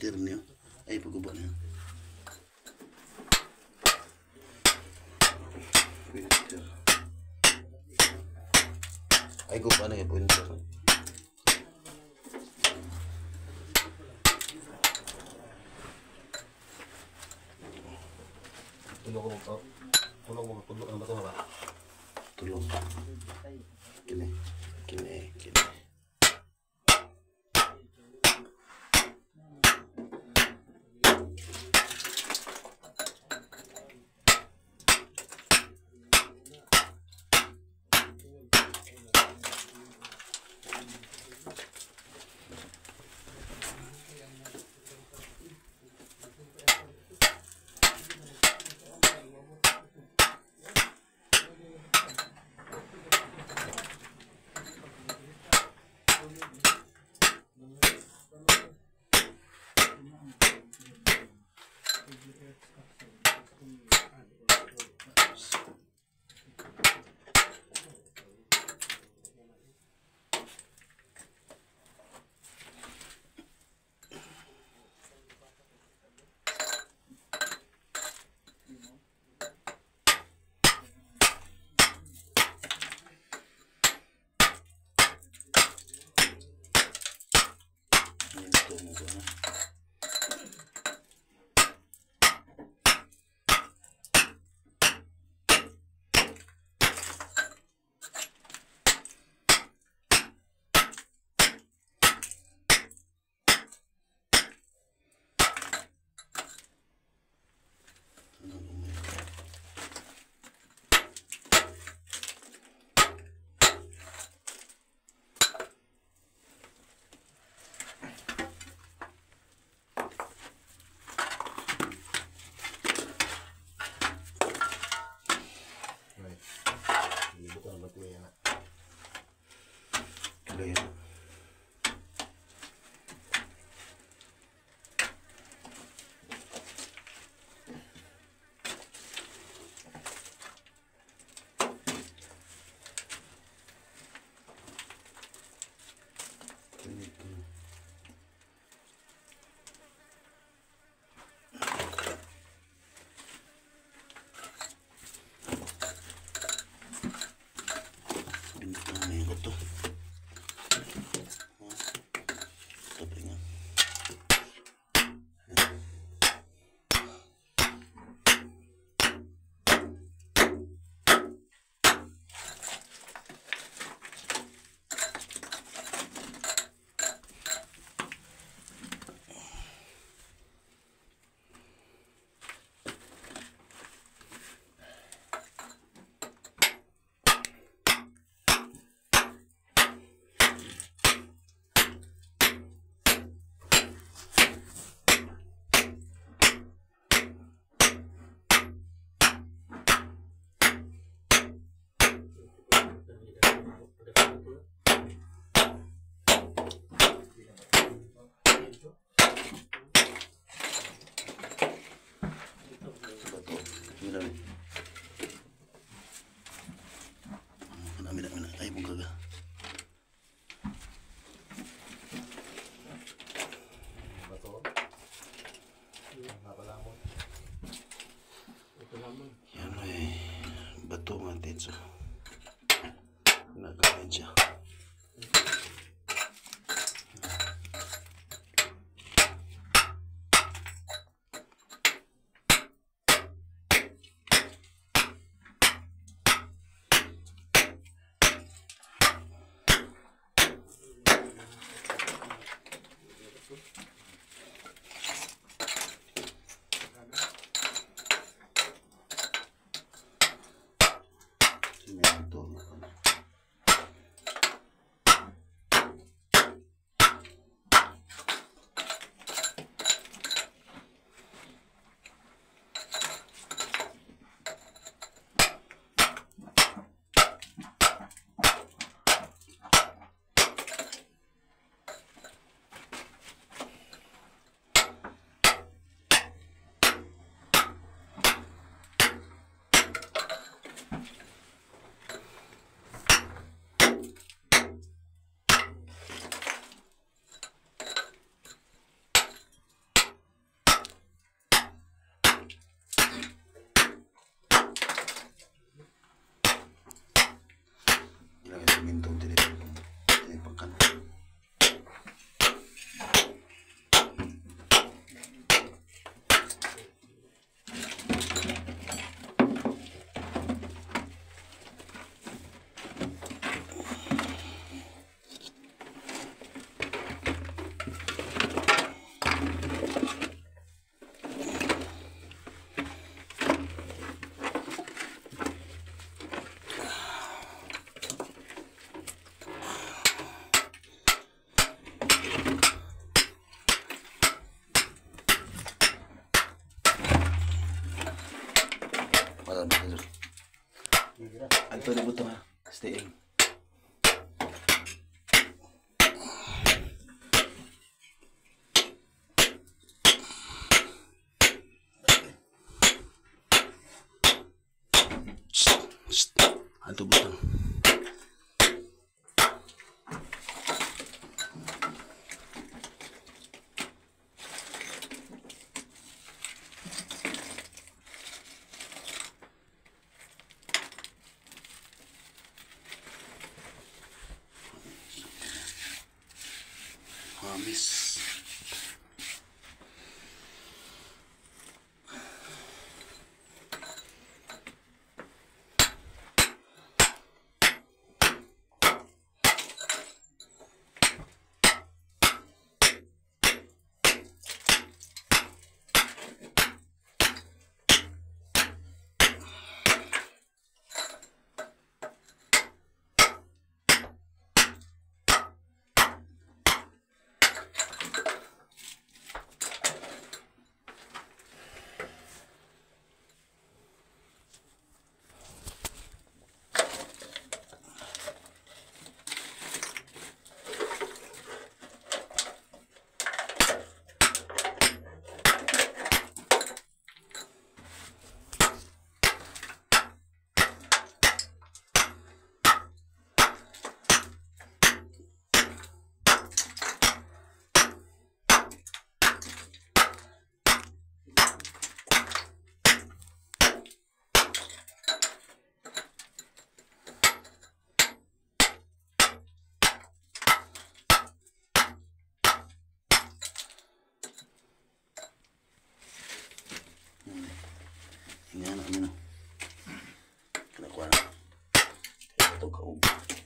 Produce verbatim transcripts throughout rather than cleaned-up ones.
printer niyo ay pagkuba niyo printer ay guba na yung printer tulog ko mo tulog mo tulog ano ba ito ba tulog kini kini kini clear. Yan may bato natin so nagkain siya. para madalo. Ato na buto ha. Staying. Ato buto. Hamis. Yan ano na. Kinakuha na. Ito kaub.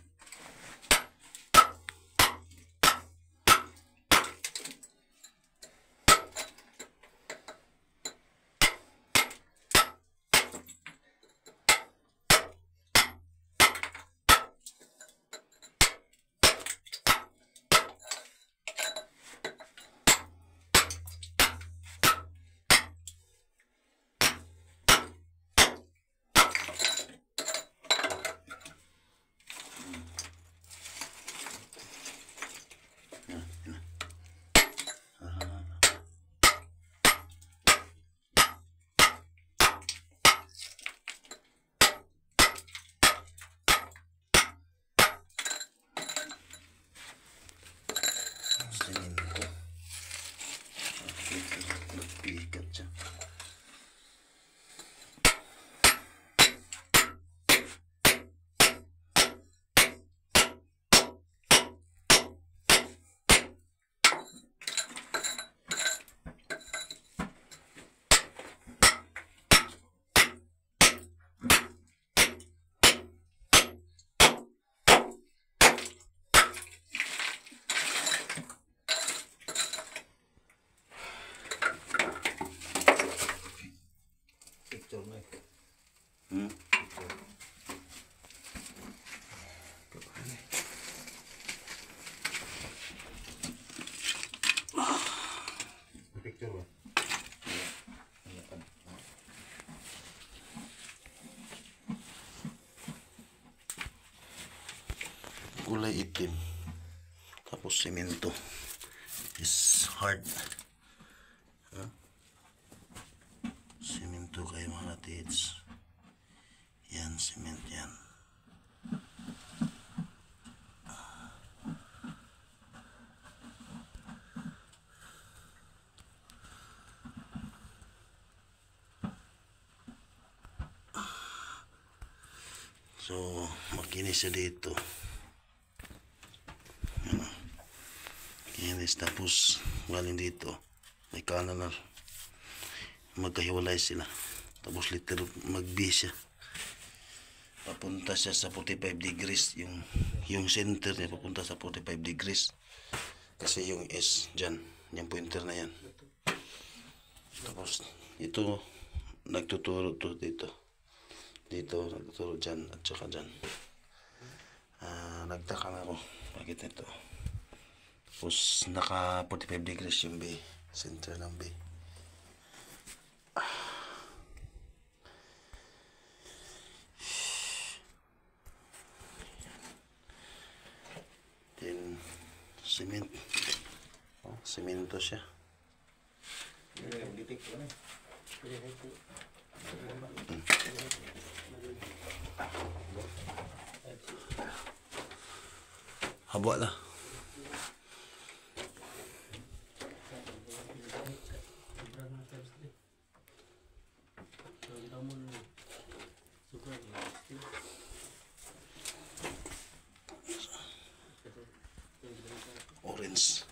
Semento. Nagpikat siya. Hmm? Picture ba? Kulay itim. Tapos semento. Is hard. Huh? Semento kayo mga tits. Yan, cement yan. So, makinis siya dito. Yan. Kinis, tapos galing dito. May kanan na. Magkahiwalay sila. Tapos literal mag-B siya. Papunta siya sa forty-five degrees. Yung, yung center niya papunta sa forty-five degrees. Kasi yung S dyan. Yung pointer na yan. Tapos ito nagtuturo to dito. Dito nagtuturo dyan at saka dyan. Uh, nagtaka na ako. Bakit ito? Tapos naka forty-five degrees yung B. Center ng B. Cement. Oh, semento siya. Ditik ko na. Haba lah. Orange.